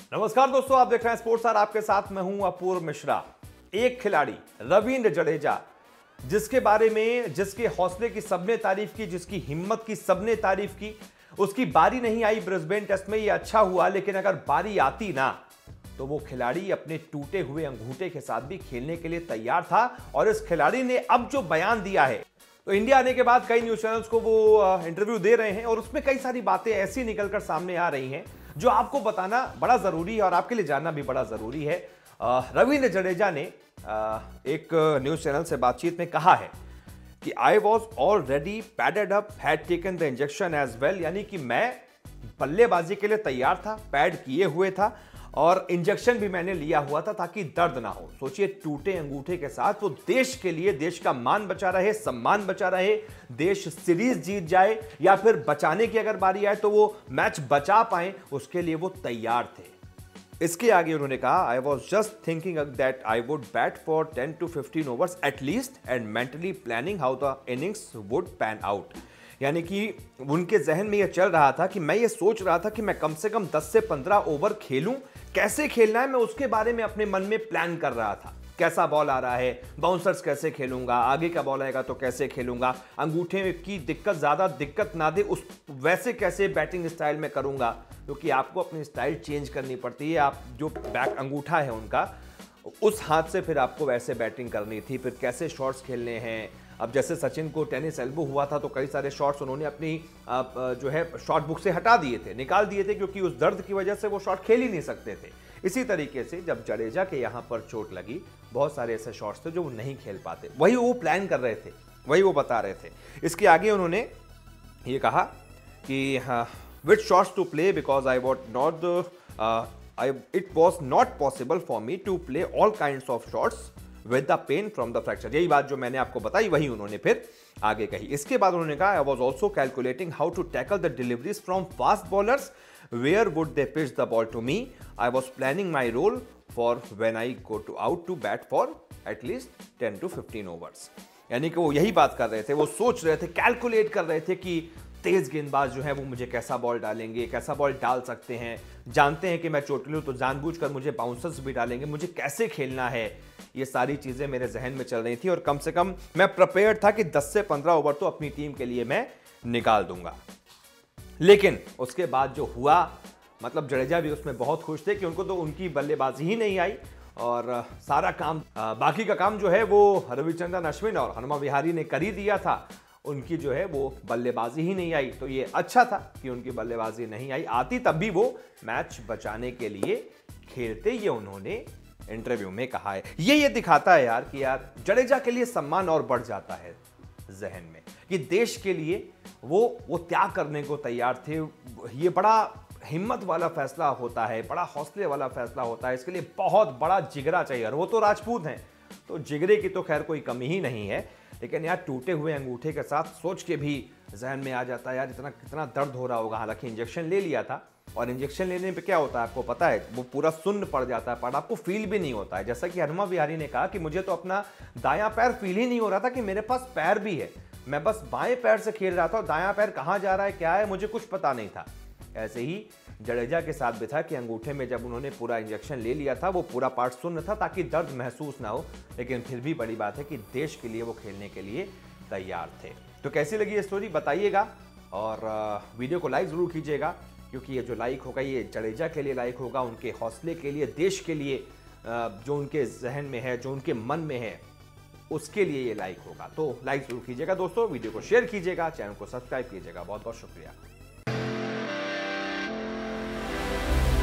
नमस्कार दोस्तों, आप देख रहे हैं स्पोर्ट्स और आपके साथ मैं हूं अपूर्व मिश्रा। एक खिलाड़ी रविंद्र जडेजा, जिसके बारे में, जिसके हौसले की सबने तारीफ की, जिसकी हिम्मत की सबने तारीफ की, उसकी बारी नहीं आई ब्रिस्बेन टेस्ट में। ये अच्छा हुआ, लेकिन अगर बारी आती ना तो वो खिलाड़ी अपने टूटे हुए अंगूठे के साथ भी खेलने के लिए तैयार था। और इस खिलाड़ी ने अब जो बयान दिया है, तो इंडिया आने के बाद कई न्यूज चैनल्स को वो इंटरव्यू दे रहे हैं और उसमें कई सारी बातें ऐसी निकलकर सामने आ रही हैं जो आपको बताना बड़ा जरूरी है और आपके लिए जानना भी बड़ा जरूरी है। रविंद्र जडेजा ने एक न्यूज चैनल से बातचीत में कहा है कि I was already padded up, had taken the injection as well, यानी कि मैं बल्लेबाजी के लिए तैयार था, पैड किए हुए था और इंजेक्शन भी मैंने लिया हुआ था ताकि दर्द ना हो। सोचिए, टूटे अंगूठे के साथ वो देश के लिए, देश का मान बचा रहे, सम्मान बचा रहे, देश सीरीज जीत जाए या फिर बचाने की अगर बारी आए तो वो मैच बचा पाए, उसके लिए वो तैयार थे। इसके आगे उन्होंने कहा, I was just thinking that I would bat for 10 to 15 overs at least and mentally planning how the innings would pan out. यानी कि उनके जहन में यह चल रहा था कि मैं ये सोच रहा था कि मैं कम से कम 10 से 15 ओवर खेलूं, कैसे खेलना है मैं उसके बारे में अपने मन में प्लान कर रहा था। कैसा बॉल आ रहा है, बाउंसर्स कैसे खेलूंगा, आगे का बॉल आएगा तो कैसे खेलूंगा, अंगूठे की दिक्कत ज्यादा दिक्कत ना दे उस वैसे कैसे बैटिंग स्टाइल में करूंगा, क्योंकि आपको अपनी स्टाइल चेंज करनी पड़ती है। आप जो बैक अंगूठा है उनका, उस हाथ से फिर आपको वैसे बैटिंग करनी थी, फिर कैसे शॉट्स खेलने हैं। अब जैसे सचिन को टेनिस एल्बो हुआ था तो कई सारे शॉट्स उन्होंने अपनी जो है शॉट बुक से हटा दिए थे, निकाल दिए थे, क्योंकि उस दर्द की वजह से वो शॉट खेल ही नहीं सकते थे। इसी तरीके से जब जडेजा के यहाँ पर चोट लगी, बहुत सारे ऐसे शॉट्स थे जो वो नहीं खेल पाते, वही वो प्लान कर रहे थे, वही वो बता रहे थे। इसके आगे उन्होंने ये कहा कि which shots to play because I what not it was not possible for me to play all kinds of shots with the pain from the fracture। यही बात जो मैंने आपको बताई वही उन्होंने फिर आगे कही। इसके बाद उन्होंने कहा, I was also calculating how to tackle the deliveries from fast bowlers, where would they pitch the ball to me, I was planning my role for when I go to out to bat for at least 10 to 15 overs। यानी कि वो यही बात कर रहे थे, वो सोच रहे थे, कैलकुलेट कर रहे थे कि तेज गेंदबाज जो है वो मुझे कैसा बॉल डालेंगे, कैसा बॉल डाल सकते हैं, जानते हैं कि मैं चोटिल हूं तो जानबूझकर मुझे बाउंसर्स भी डालेंगे, मुझे कैसे खेलना है, ये सारी चीजें मेरे जहन में चल रही थी और कम से कम मैं प्रिपेयर्ड था कि 10 से 15 ओवर तो अपनी टीम के लिए मैं निकाल दूंगा। लेकिन उसके बाद जो हुआ, मतलब जडेजा भी उसमें बहुत खुश थे कि उनको तो उनकी बल्लेबाजी ही नहीं आई और सारा काम, बाकी का काम जो है वो रविचंद्रन अश्विन और हनुमा विहारी ने कर ही दिया था। उनकी जो है वो बल्लेबाजी ही नहीं आई, तो ये अच्छा था कि उनकी बल्लेबाजी नहीं आई, आती तब भी वो मैच बचाने के लिए खेलते, ये उन्होंने इंटरव्यू में कहा है। ये दिखाता है यार कि यार जडेजा के लिए सम्मान और बढ़ जाता है जहन में कि देश के लिए वो त्याग करने को तैयार थे। ये बड़ा हिम्मत वाला फैसला होता है, बड़ा हौसले वाला फैसला होता है, इसके लिए बहुत बड़ा जिगरा चाहिए और वो तो राजपूत हैं, तो जिगरे की तो खैर कोई कमी ही नहीं है। लेकिन यार टूटे हुए अंगूठे के साथ सोच के भी जहन में आ जाता है यार कितना दर्द हो रहा होगा। हालांकि इंजेक्शन ले लिया था और इंजेक्शन लेने पे क्या होता है आपको पता है, वो पूरा सुन्न पड़ जाता है, पर आपको फील भी नहीं होता है। जैसा कि हनुमा विहारी ने कहा कि मुझे तो अपना दायां पैर फील ही नहीं हो रहा था कि मेरे पास पैर भी है, मैं बस बाएं पैर से खेल रहा था और दायां पैर कहाँ जा रहा है क्या है मुझे कुछ पता नहीं था। ऐसे ही जडेजा के साथ भी था कि अंगूठे में जब उन्होंने पूरा इंजेक्शन ले लिया था वो पूरा पार्ट सुन्न था ताकि दर्द महसूस ना हो, लेकिन फिर भी बड़ी बात है कि देश के लिए वो खेलने के लिए तैयार थे। तो कैसी लगी ये स्टोरी बताइएगा और वीडियो को लाइक जरूर कीजिएगा, क्योंकि ये जो लाइक होगा ये जडेजा के लिए लाइक होगा, उनके हौसले के लिए, देश के लिए, जो उनके जहन में है, जो उनके मन में है, उसके लिए ये लाइक होगा। तो लाइक जरूर कीजिएगा दोस्तों, वीडियो को शेयर कीजिएगा, चैनल को सब्सक्राइब कीजिएगा। बहुत बहुत शुक्रिया।